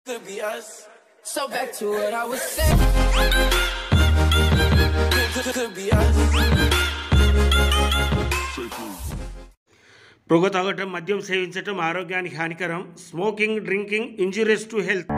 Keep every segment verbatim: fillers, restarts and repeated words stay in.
Could be us. So back to what I was saying. Could, could be us. పొగ తాగటం, మద్యం సేవించటం ఆరోగ్యానికి హానికరం. Smoking, drinking injurious to health.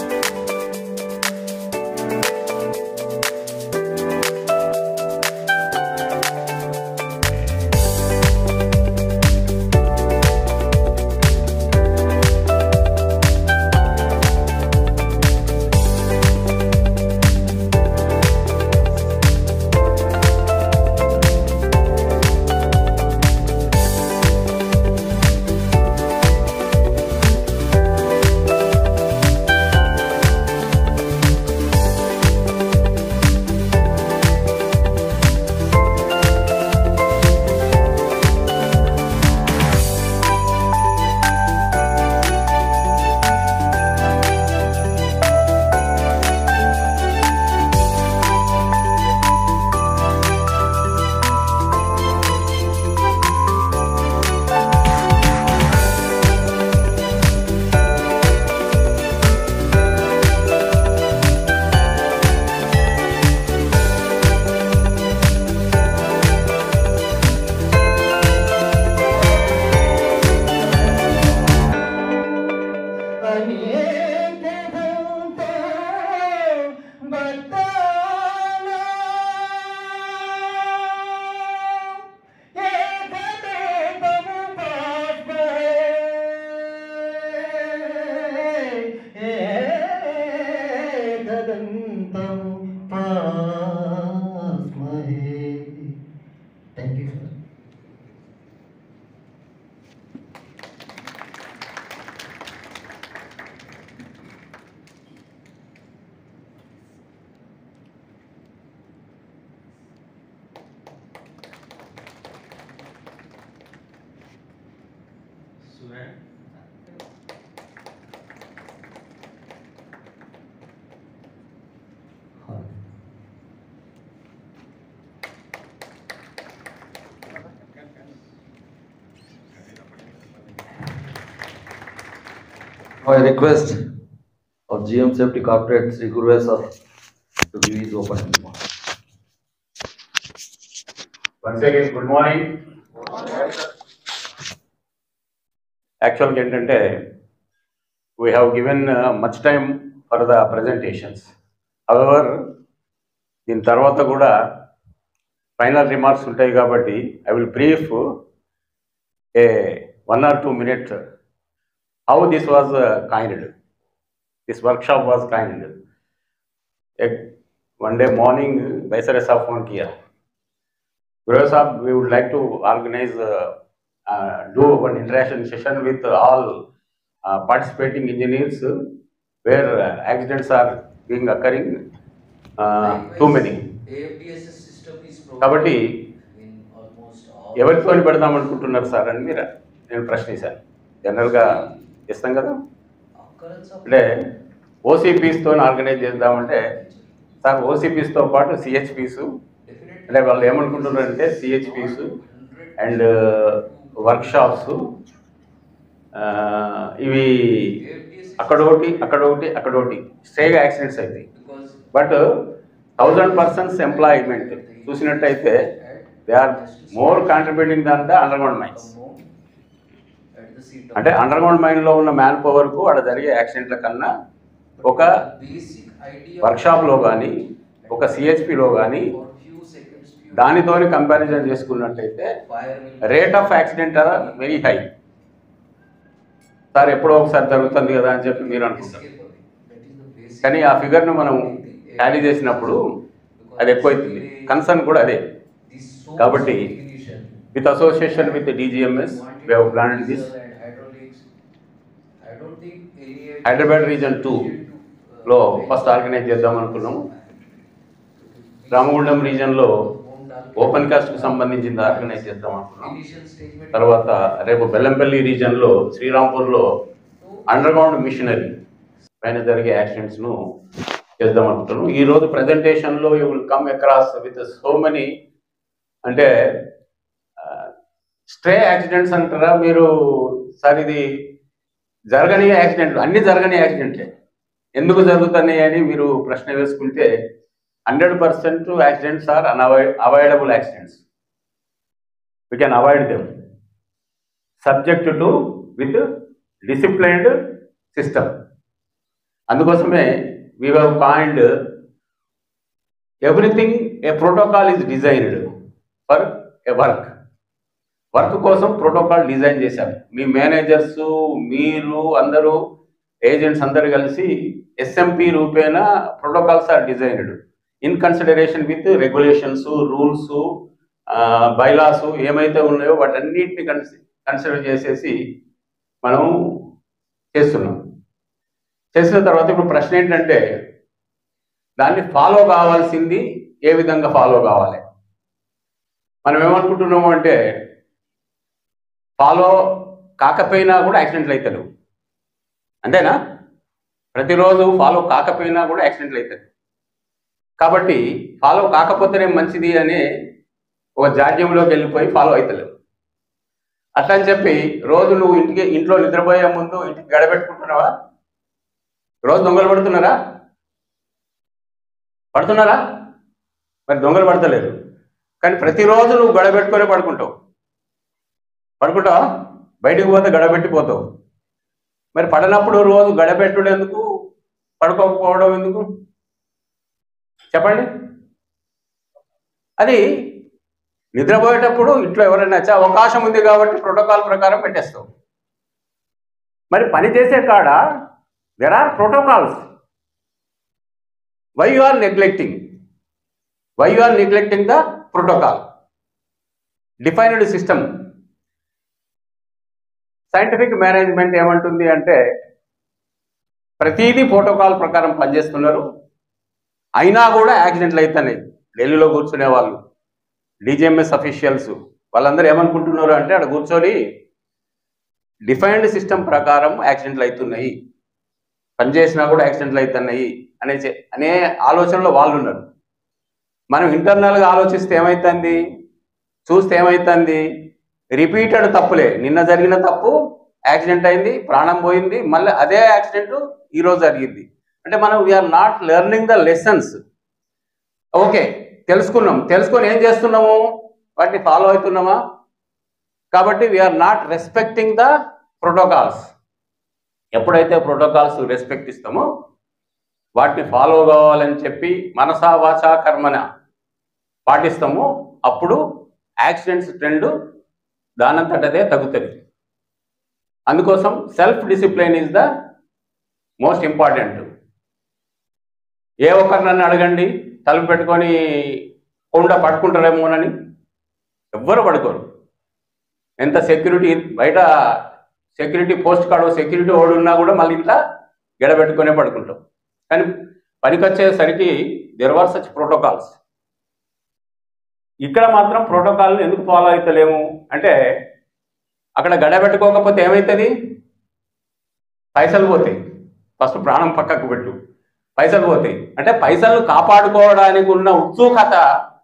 Thank you, sir. Swear. I request of G M Safety Corporate Sri Gurve sir to give his opening remarks. Once again, good morning. Actually, ఏంటంటే we have given uh, much time for the presentations. However, దీని తర్వాత కూడా final remarks ఉంటాయి కాబట్టి I will brief a one or two minutes how this was uh, coined. This workshop was coined. One day morning, Vaisare Saab phone kiya. Gurve Saab, we would like to organize, uh, uh, do one interaction session with all uh, participating engineers uh, where uh, accidents are being occurring uh, too many. కాబట్టి ఎవరితో పెడదాం అనుకుంటున్నారు sir అని మీరు నేను ప్రశ్నించాను. జనరల్గా ఇస్తాం కదా, అంటే ఓసీపీస్తో ఆర్గనైజ్ చేద్దామంటే సార్ ఓసీపీస్తో పాటు సిహెచ్పీస్ అంటే వాళ్ళు ఏమనుకుంటున్నారంటే సిహెచ్పీస్ అండ్ వర్క్షాప్స్ ఇవి అక్కడ ఒకటి అక్కడ ఒకటి అక్కడ ఒకటి స్ట్రేగా యాక్సిడెంట్స్ అవుతాయి. బట్ థౌజండ్ పర్సన్స్ ఎంప్లాయ్మెంట్ చూసినట్టయితే they are more contributing than the underground mines. అంటే అండర్గ్రౌండ్ మైన్లో ఉన్న మ్యాన్ పవర్కు అక్కడ జరిగే యాక్సిడెంట్ల కన్నా ఒక వర్క్షాప్లో కానీ ఒక సిహెచ్పిలో కానీ దానితో కంపారిజన్ చేసుకున్నట్టయితే rate of accident are very high. Sir ఎప్పుడో ఒకసారి జరుగుతుంది కదా అని చెప్పి మీరు అనుకుంటారు, కానీ ఆ ఫిగర్ను మనం టాలీ చేసినప్పుడు అది ఎక్కువైతుంది. కన్సర్న్ కూడా అదే. కాబట్టి with association with DGMS we have planned this. Hyderabad region టూలో ఫస్ట్ ఆర్గనైజ్ చేద్దాం అనుకున్నాము. రామగుండం రీజన్లో ఓపెన్ కాస్ట్కి సంబంధించింది ఆర్గనైజ్ చేద్దాం అనుకున్నాం. తర్వాత రేపు బెల్లంపల్లి రీజన్లో శ్రీరాంపూర్లో అండర్గ్రౌండ్ మిషనరీ పైన జరిగే యాక్సిడెంట్స్ను చేద్దాం అనుకుంటున్నాం. ఈరోజు ప్రజెంటేషన్లో you will come across with so many, అంటే స్ట్రే యాక్సిడెంట్స్ అంటారా మీరు సార్? ఇది జరగని యాక్సిడెంట్లు, అన్ని జరగని యాక్సిడెంట్లే. ఎందుకు జరుగుతున్నాయి అని మీరు ప్రశ్న వేసుకుంటే hundred percent accidents are unavoid avoidable accidents. We can avoid them subject to with disciplined system. అందుకోసమే we have coined everything a protocol is designed for a work. Work కోసం ప్రోటోకాల్ డిజైన్ చేశారు. మీ మేనేజర్స్, మీరు అందరూ agents అందరు కలిసి SMP రూపేణ protocols are designed in consideration with regulations, rules, bylaws ఏమైతే ఉన్నాయో వాటన్నిటిని కన్సి కన్సిడర్ చేసేసి మనం చేస్తున్నాం. చేసిన తర్వాత ఇప్పుడు ప్రశ్న ఏంటంటే దాన్ని ఫాలో కావాల్సింది ఏ విధంగా ఫాలో కావాలి? మనం ఏమనుకుంటున్నాము అంటే ఫాలో కాకపోయినా కూడా యాక్సిడెంట్లు అవుతాడు, అంతేనా? ప్రతిరోజు ఫాలో కాకపోయినా కూడా యాక్సిడెంట్లు అవుతాయి. కాబట్టి ఫాలో కాకపోతేనే మంచిది అనే ఒక జాడ్యంలోకి వెళ్ళిపోయి ఫాలో అవుతలేవు. అట్లా అని చెప్పి రోజు నువ్వు ఇంటికి ఇంట్లో నిద్రపోయే ముందు ఇంటికి గడబెట్టుకుంటున్నావా? రోజు దొంగలు పడుతున్నారా? పడుతున్నారా? మరి దొంగలు పడతలేరు, కానీ ప్రతిరోజు నువ్వు గడబెట్టుకొని పడుకుంటావు. పడుకుంటావా? బయటికి పోతే గడబెట్టిపోతావు. మరి పడనప్పుడు రోజు గడబెట్టుడు ఎందుకు, పడుకోకపోవడం ఎందుకు చెప్పండి? అది నిద్రపోయేటప్పుడు ఇంట్లో ఎవరైనా వచ్చే అవకాశం ఉంది కాబట్టి ప్రోటోకాల్ ప్రకారం పెట్టేస్తావు. మరి పని చేసే కాడ there are protocols. Why you are neglecting why you are neglecting the protocol defined system. Scientific management ఏమంటుంది అంటే ప్రతిదీ ప్రోటోకాల్ ప్రకారం పనిచేస్తున్నారు, అయినా కూడా యాక్సిడెంట్లు అవుతున్నాయి. ఢిల్లీలో కూర్చునే వాళ్ళు డీజీఎంఎస్ అఫీషియల్స్ వాళ్ళందరూ ఏమనుకుంటున్నారు అంటే అక్కడ కూర్చొని డిఫైన్డ్ సిస్టమ్ ప్రకారం యాక్సిడెంట్లు అవుతున్నాయి, పనిచేసినా కూడా యాక్సిడెంట్లు అవుతున్నాయి అనే అనే ఆలోచనలో వాళ్ళు ఉన్నారు. మనం ఇంటర్నల్గా ఆలోచిస్తే ఏమవుతుంది, చూస్తే ఏమవుతుంది, రిపీటెడ్ తప్పులే. నిన్న జరిగిన తప్పు యాక్సిడెంట్ అయింది, ప్రాణం పోయింది, మళ్ళీ అదే యాక్సిడెంట్ ఈరోజు జరిగింది. అంటే మనం we are not learning the lessons. Okay, తెలుసుకున్నాం, తెలుసుకొని ఏం చేస్తున్నాము, వాటిని ఫాలో అవుతున్నామా? కాబట్టి we are not respecting the protocols. ఎప్పుడైతే ప్రోటోకాల్స్ రెస్పెక్ట్ ఇస్తామో, వాటిని ఫాలో కావాలని చెప్పి మనసా వాచా కర్మన పాటిస్తామో, అప్పుడు యాక్సిడెంట్స్ ట్రెండ్ దానంతటదే తగ్గుతుంది. అందుకోసం self discipline is the most important. ఏ ఒక్కరినన్ను అడగండి, తలుపు పెట్టుకొని కొండ పడుకుంటారేమోనని, ఎవ్వరు పడుకోరు. ఎంత సెక్యూరిటీ బయట సెక్యూరిటీ పోస్ట్ కాడో సెక్యూరిటీ ఓడి ఉన్నా కూడా మళ్ళీ ఇంట్లో గెడబెట్టుకునే పడుకుంటాం. కానీ పనికొచ్చేసరికి దెర్ ఆర్ సచ్ ప్రోటోకాల్స్. ఇక్కడ మాత్రం ప్రోటోకాల్ ఎందుకు ఫాలో అవుతలేము అంటే అక్కడ గడబెట్టుకోకపోతే ఏమవుతుంది, పైసలు పోతాయి. ఫస్ట్ ప్రాణం పక్కకు పెట్టు, పైసలు పోతాయి. అంటే పైసలు కాపాడుకోవడానికి ఉన్న ఉత్సుకత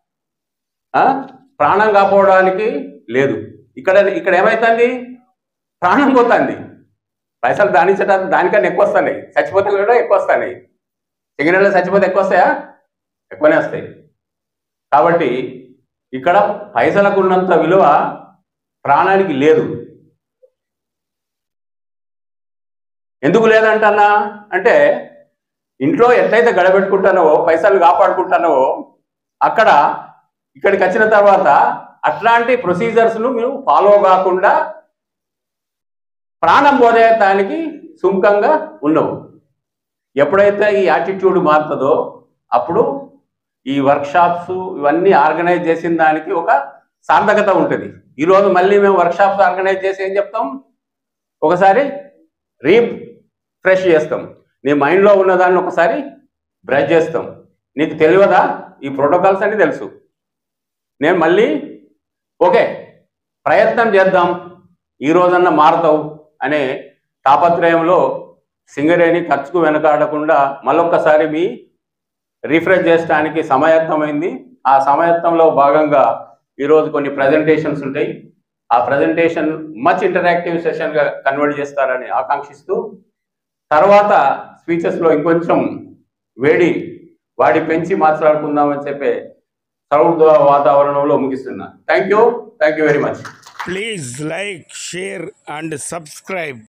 ప్రాణం కాపాడడానికి లేదు. ఇక్కడ ఇక్కడ ఏమవుతుంది, ప్రాణం పోతుంది. పైసలు దానించడానికి దానికన్నా ఎక్కువ వస్తున్నాయి, చచ్చిపోతే కూడా ఎక్కువ వస్తున్నాయి. సిగరెట్లు చచ్చిపోతే ఎక్కువ వస్తాయా? ఎక్కువనే వస్తాయి. కాబట్టి ఇక్కడ పైసలకు ఉన్నంత విలువ ప్రాణానికి లేదు. ఎందుకు లేదంటన్నా అంటే ఇంట్లో ఎట్లయితే గడబెట్టుకుంటున్నావో, పైసలు కాపాడుకుంటున్నావో, అక్కడ ఇక్కడికి వచ్చిన తర్వాత అట్లాంటి ప్రొసీజర్స్ను మీరు ఫాలో కాకుండా ప్రాణం పోదేయటానికి సుముఖంగా ఉండవు. ఎప్పుడైతే ఈ యాటిట్యూడ్ మారుతుందో అప్పుడు ఈ వర్క్షాప్స్ ఇవన్నీ ఆర్గనైజ్ చేసిన దానికి ఒక సార్థకత ఉంటుంది. ఈరోజు మళ్ళీ మేము వర్క్షాప్స్ ఆర్గనైజ్ చేసి ఏం చెప్తాం, ఒకసారి రీఫ్రెష్ చేస్తాం, నీ మైండ్లో ఉన్నదాన్ని ఒకసారి బ్రష్ చేస్తాం. నీకు తెలియదా ఈ ప్రోటోకాల్స్ అని తెలుసు, నేను మళ్ళీ ఓకే ప్రయత్నం చేద్దాం, ఈ రోజన్నా మారుతావు అనే తాపత్రయంలో సింగరేణి ఖర్చుకు వెనకాడకుండా మళ్ళొక్కసారి మీ రిఫ్రెష్ చేయడానికి సమాయత్తమైంది. ఆ సమాయత్తంలో భాగంగా ఈరోజు కొన్ని ప్రజెంటేషన్స్ ఉంటాయి. ఆ ప్రజెంటేషన్ మచ్ ఇంటరాక్టివ్ సెషన్గా కన్వర్ట్ చేస్తారని ఆకాంక్షిస్తూ, తర్వాత స్పీచెస్లో ఇంకొంచెం వేడి వాడి పెంచి మాట్లాడుకుందామని చెప్పే సౌహృద వాతావరణంలో ముగిస్తున్నా. Thank you thank you very much. Please like, share and subscribe.